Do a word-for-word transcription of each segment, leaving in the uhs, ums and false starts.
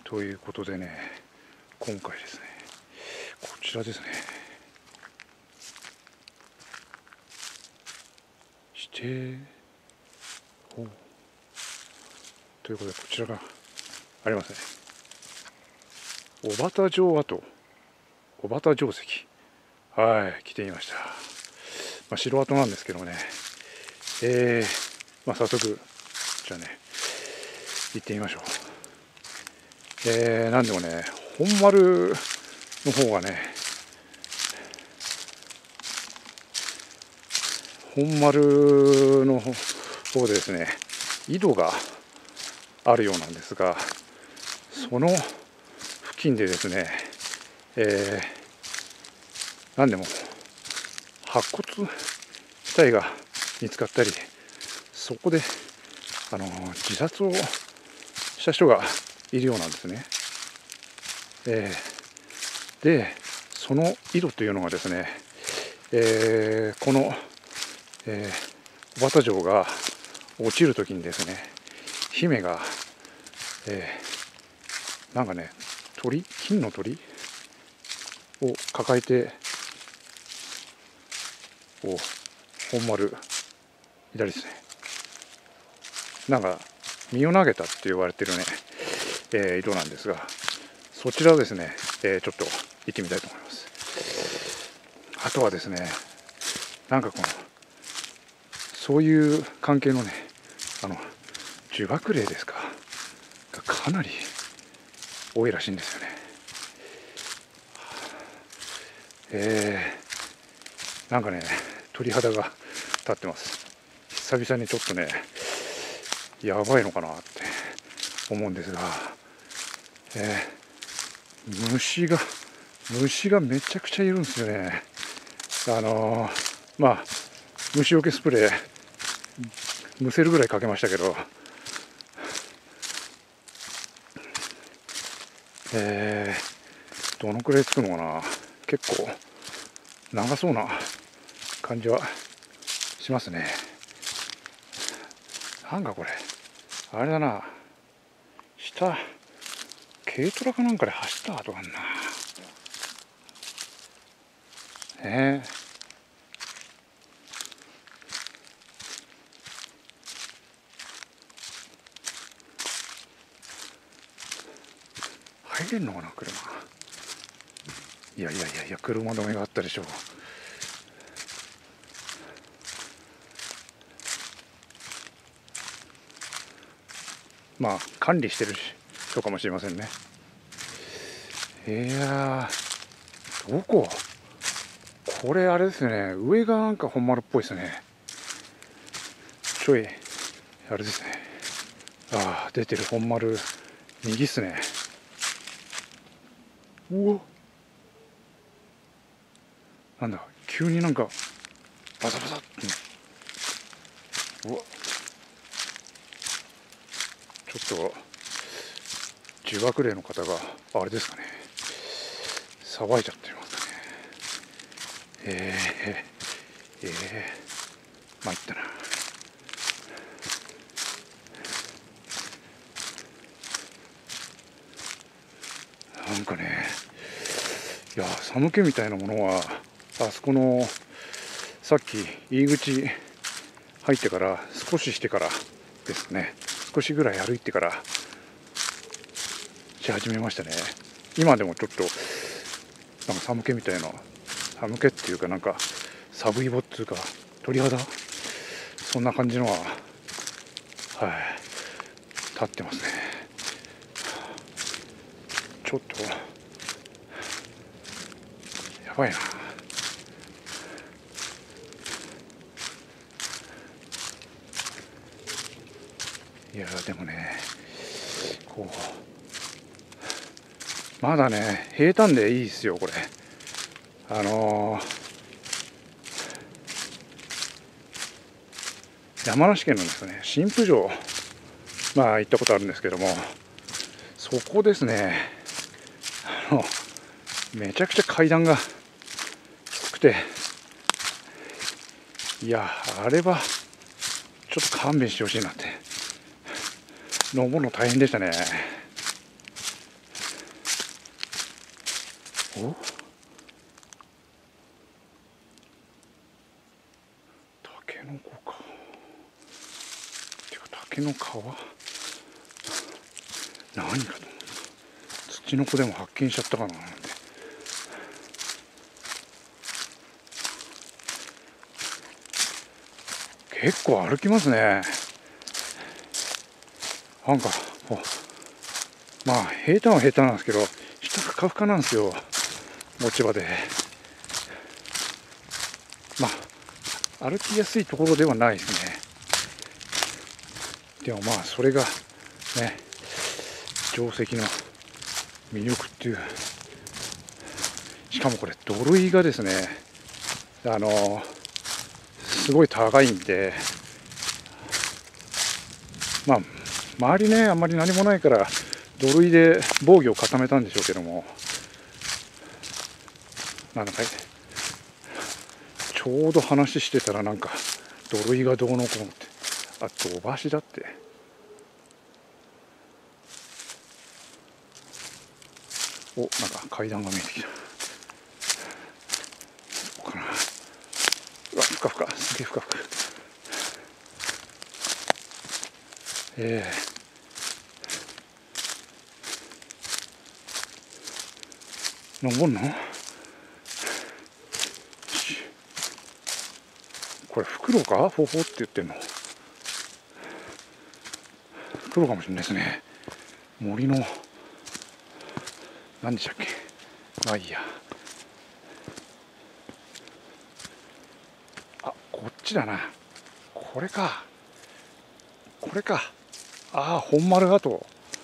ということでね、今回ですね、こちらですね、指定法ということで、こちらがありますね。小幡城跡、小幡城跡、はい、来てみました。まあ、城跡なんですけどもね、えー、まあ、早速、じゃあね、行ってみましょう。えー、なんでもね、本丸の方がね、本丸の方でですね、井戸があるようなんですが、その付近でですね、えー、なんでも白骨死体が見つかったり、そこであの自殺をした人がいるようなんですね。えー、で、その井戸というのがですね、えー、この、えー、小幡城が落ちるときにですね、姫が、えー、なんかね、鳥、金の鳥を抱えて、こう本丸左ですね、なんか身を投げたって言われてるね、えー、井戸なんですが、そちらをですね、えー、ちょっと行ってみたいと思います。あとはですね、なんかこのそういう関係のね、あの呪縛霊ですかがかなり多いらしいんですよね。えー、なんかね、鳥肌が立ってます。久々にちょっとね、やばいのかなって思うんですが、えー、虫が虫がめちゃくちゃいるんですよね。あのー、まあ虫除けスプレーむせるぐらいかけましたけど、えー、どのくらいつくのかな。結構長そうな感じはしますね。なんかこれあれだな、下軽トラかなんかで走った跡があるな。ねえ、入れんのかな車。いやいやいやいや、車止めがあったでしょう。まあ管理してる人かもしれませんね。いやー、どここれあれですね、上がなんか本丸っぽいですね。ちょいあれですね、ああ出てる本丸右っすね。うわ、なんだ急になんかバサバサって、うわ、ちょっと呪縛霊の方があれですかね、騒いじゃってますかね。えー、えー、参ったな。なんかね、いや寒気みたいなものはあそこのさっき入り口入ってから少ししてからですね、少しぐらい歩いてからし始めましたね。今でもちょっとなんか寒気みたいな、寒気っていうかなんかサブイボっていうか鳥肌、そんな感じのははい立ってますね。ちょっとやばいな。いやでもね、こうまだね平坦でいいですよこれ。あのー、山梨県のですね新婦城、まあ行ったことあるんですけども、そこですね、あのめちゃくちゃ階段がきつくて、いやあれはちょっと勘弁してほしいなって、登るの大変でしたね。 お、タケノコか。てかタケの皮、何かと思った。土の子でも発見しちゃったかななんて。結構歩きますね。なんかまあ平坦は平坦なんですけど、下ふかふかなんですよ、落ち葉で。まあ歩きやすいところではないですね。でもまあそれがね、定石の魅力っていう。しかもこれ土塁がですね、あのすごい高いんで、まあ周りねあんまり何もないから土塁で防御を固めたんでしょうけども、なんかちょうど話してたらなんか土塁がどうのこうのって、あ、土橋だって。お、なんか階段が見えてきた。そうかな。うわ、ふかふか、すげえふかふか。ええー、登んの？これフクロウか？フォーフォーって言ってんの。フクロウかもしれないですね。森の何でしたっけ。まあいいや。あ、こっちだな。これか。これか。ああ、本丸跡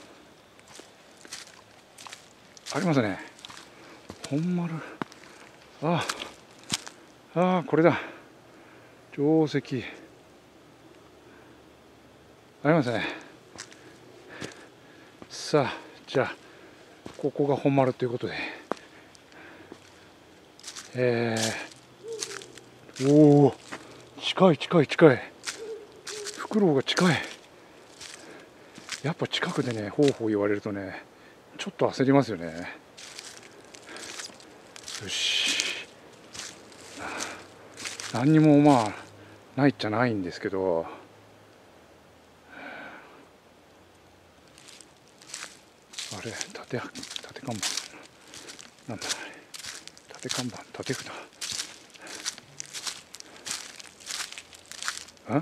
ありますね。本丸。ああ、ああ、これだ。定石ありますね。さあ、じゃあここが本丸ということで、えー、おお、近い近い近い。フクロウが近い。やっぱ近くでね、ほうほう言われるとね、ちょっと焦りますよね。よし。何にもまあないっちゃないんですけど、あれ、縦縦看板なんだあれ、縦看板、縦札。ん？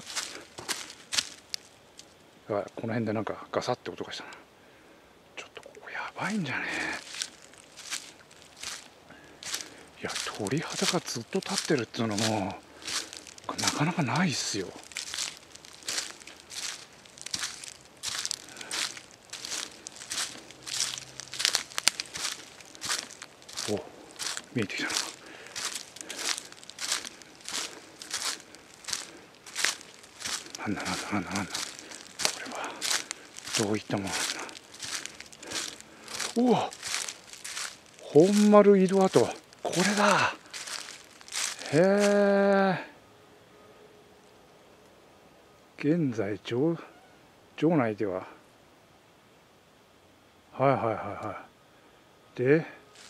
この辺でなんかガサって音がしたな。ちょっとここやばいんじゃねえ。いや、鳥肌がずっと立ってるっていうのもなかなかないっすよ。お、見えてきたな。なんだなんだなんだなんだ、これはどういったものなんだ。うわ、本丸井戸跡、これだ。へえ。現在城城内では、はいはいはいはい。で、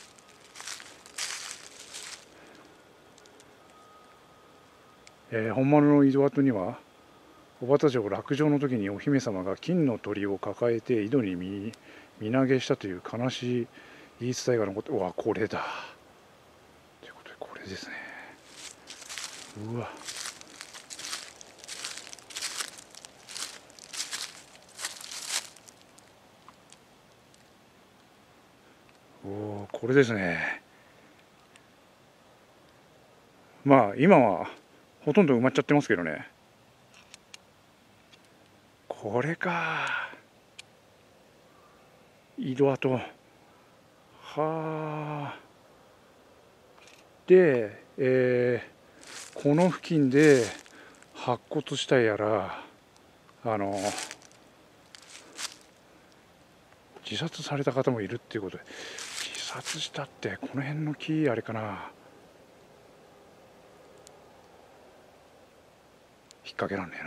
えー、本丸の井戸跡には、小畑城落城の時にお姫様が金の鳥を抱えて井戸に身身投げしたという悲しい言い伝えが残って、うわ、これだ。ということで、これですね。うわ。おお、これですね。まあ今はほとんど埋まっちゃってますけどね。これか。井戸跡。はあ。で、えー、この付近で白骨死体やら、あの自殺された方もいるっていうことで、自殺したってこの辺の木あれかな、引っ掛けらんねえな。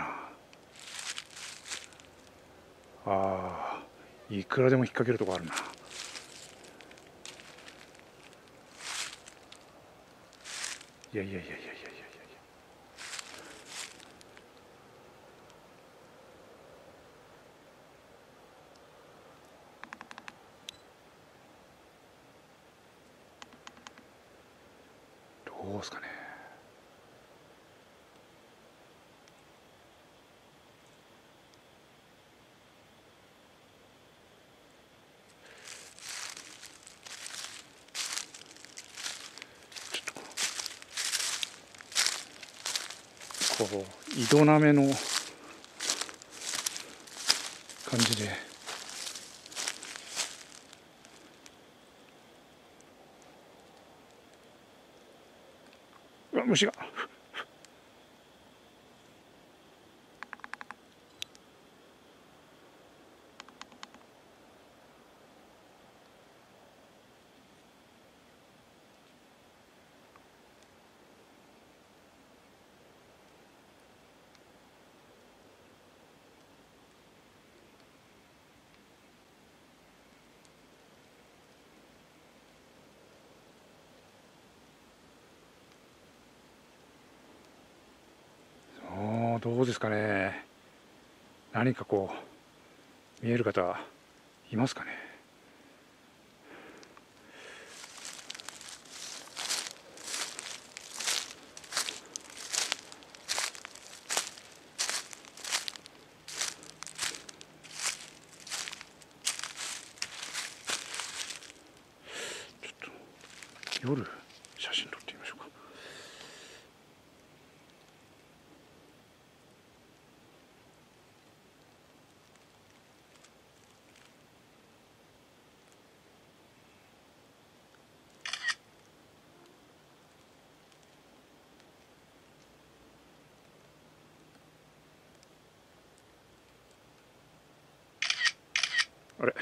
あー、いくらでも引っ掛けるとこあるな。 いやいやいやいやいやいやいや。どうですかね。こう井戸なめの感じで、うわ虫が。どうですかね。何かこう見える方いますかね。ちょっと夜写真撮ってみましょうか。あれ、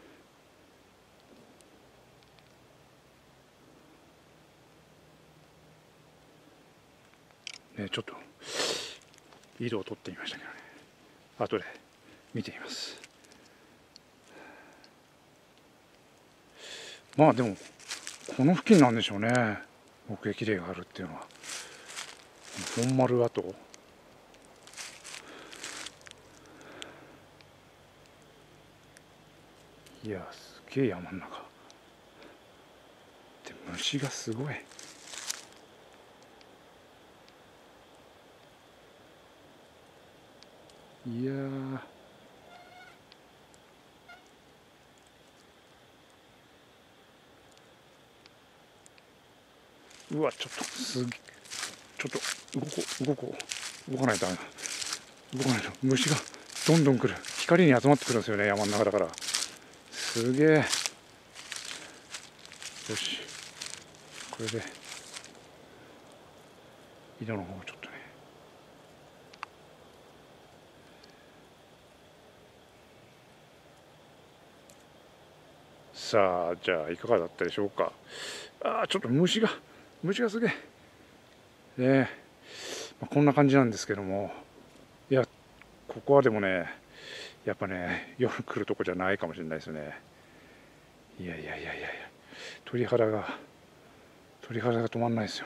ね、ちょっと井戸を取ってみましたけどね。後で見てみます。まあでもこの付近なんでしょうね、目撃例があるっていうのは。本丸跡、いやすげえ山の中で虫がすごい。いやー、うわ、ちょっとすげ、ちょっと動こう動こう動かないとダメだ。動かないと虫がどんどん来る。光に集まってくるんですよね、山の中だから。すげえ。よし、これで井戸の方をちょっとね。さあ、じゃあいかがだったでしょうか。ああ、ちょっと虫が虫がすげえね。まあ、こんな感じなんですけども、いやここはでもね、やっぱね夜来るとこじゃないかもしれないですね。いやいやいやいやいや、鳥肌が鳥肌が止まんないですよ。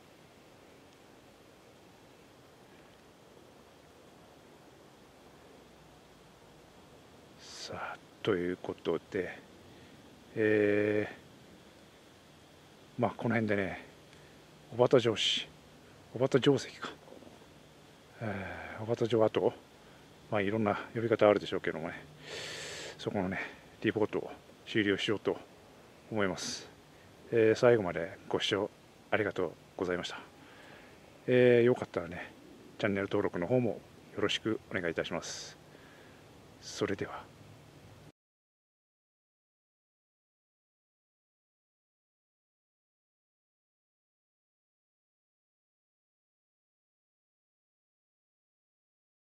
さあ、ということで、えー、まあこの辺でね、小畑城市、小畑城跡か、えー、小畑城跡、まあいろんな呼び方あるでしょうけどもね、そこのねリポートを終了しようと思います。えー、最後までご視聴ありがとうございました。えー、よかったらねチャンネル登録の方もよろしくお願いいたします。それでは。